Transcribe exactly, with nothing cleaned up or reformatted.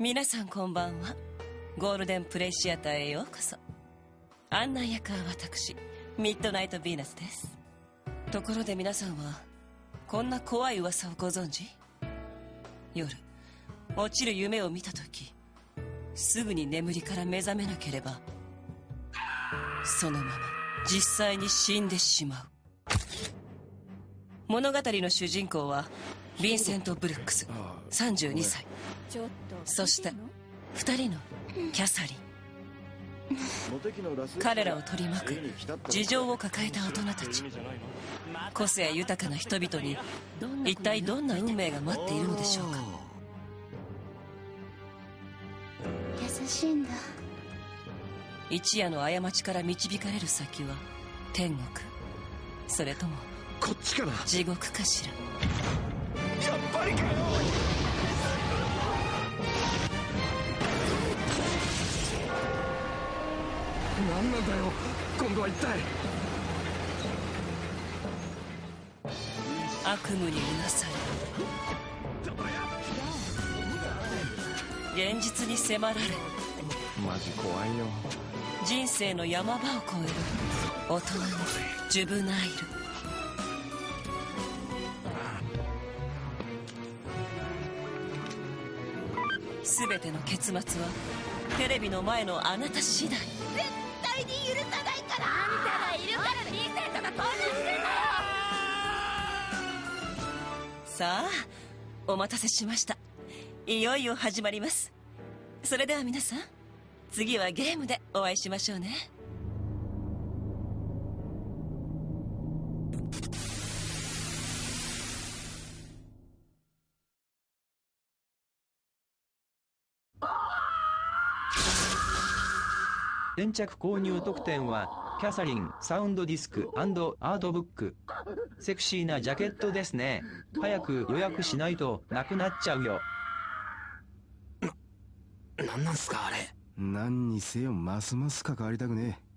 皆さんこんばんは。ゴールデンプレイシアターへようこそ。案内役は私、ミッドナイト・ヴィーナスです。ところで皆さんはこんな怖い噂をご存知？夜落ちる夢を見た時、すぐに眠りから目覚めなければそのまま実際に死んでしまう。物語の主人公はヴィンセント・ブルックスさんじゅうにさい、そしてふたりのキャサリン。彼らを取り巻く事情を抱えた大人たち、個性豊かな人々に一体どんな運命が待っているのでしょうか。 優しいんだ。 一夜の過ちから導かれる先は天国、それともこっちかな。 地獄かしら。 やっぱりかよ。何なんだよ今度は一体。 悪夢にうなされ、現実に迫られ、 マジ怖いよ。 人生の山場を越える大人のジュブナイル。全ての結末はテレビの前のあなた次第。 絶対に許さないから。あんたがいるからヴィンセントが混乱してんだよ。 さあ、お待たせしました。いよいよ始まります。それでは皆さん、次はゲームでお会いしましょうね。 先着購入特典はキャサリンサウンドディスク&アートブック。セクシーなジャケットですね。早く予約しないとなくなっちゃうよ。 な、なんなんすかあれ。 何にせよますます関わりたくねえ。